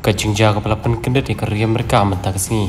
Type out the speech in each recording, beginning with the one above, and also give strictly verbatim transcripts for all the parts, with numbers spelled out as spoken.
Kajingja kepala penkendet di kerja mereka mentah kesini.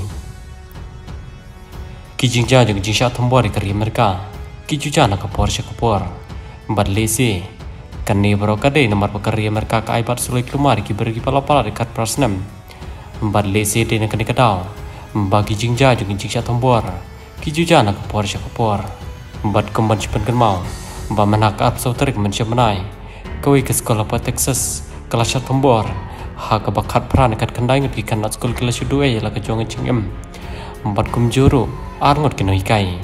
Kijingja juga jingsha tombor di kerja mereka. Kijuja nak kapor sekapor. Empat lesi. Kani berokade nomor pekerja mereka ke iPad sulit keluar ki bergi pala-pala dekat prasnem. Empat lesi di nak kedau. Bagi jingja juga jingsha tombor. Kijuja nak kapor sekapor. Empat kemban cipen kenmau. Empat menak ap sauterik mencap menai. Kawai ke sekolah pada Texas kelas tombor. Ha kebakat peran dekat kendai ngut ikan nak sekolah kelas dua ya lah kejongan cingem. Empat kum juru arngot kena ikai.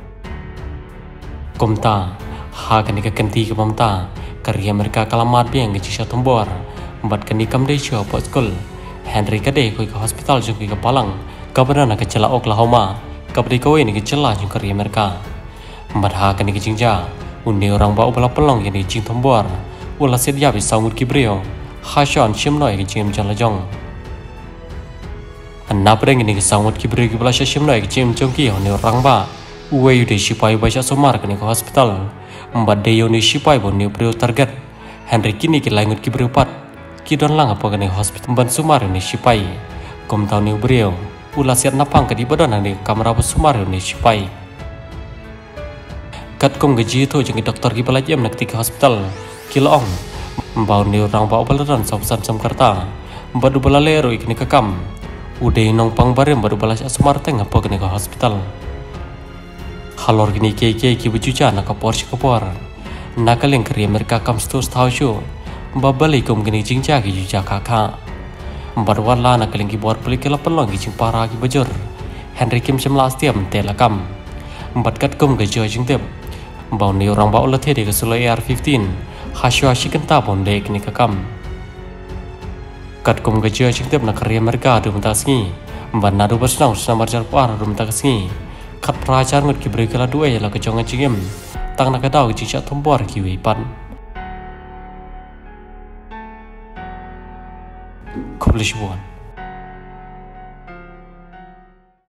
Kumta ha kani ke kenti ke pamta karya mereka kalamat biang ke cisha tombor. Empat kani kam dei sio pot skol. Henry kade koi ke hospital jung ke palang. Kabarana nak ke cela Oklahoma. Kabri kawai ni ke cela jung karya mereka. Empat ha kani ke jingja. Undi orang bau bala pelong yang di jing tombor. Ulah sedia bisa ngut kibrio. Hasan sim noi ke jim jalan jong. Anak pereng ini kesangut kibri kibla sim noi ke jim jong ki oni orang ba. Uwe yude sipai baca somar ke ni ke hospital. Empat deyo ni sipai bon ni brio target. Henry kini ke langut kibri pat. Kidon lang apa ke ni hospital ban sumar ni sipai. Kom tau ni brio. Ulah siat napang ke di badan ni kamera sumar ni sipai. Kat kom gaji tu jangan doktor kibla jam nak ke hospital. Kilong. Bau ni orang bau balaran sausan samkarta. Badu balalero ikni kekam. Udai nong pang barem badu balas asmar teng apa kini ke hospital. Halor gini keke ki bujuja nak kapor si kapor. Nakaleng kerja mereka kam stus tahu syu. Babali kum gini jingja ki juja kakak. Barwala nakaleng ki buat beli kela pelong ki jing para ki bajur. Henry Kim semlas tiam telakam. Empat kat kum gajo jing tep. Bau ni orang bau latih di kesulai A R fifteen. Hasyo asyik kenta pun dek ni kakam. Kat kum gaji asyik tiap nak karya mereka adu mentah sengi. Mban nadu bersnau senam marjar puar adu mentah sengi. Kat perajar ngut ki beri kala dua ya lah kejongan cingem. Tang nak kadau jingsak tombor ki wipan. Kublish buan.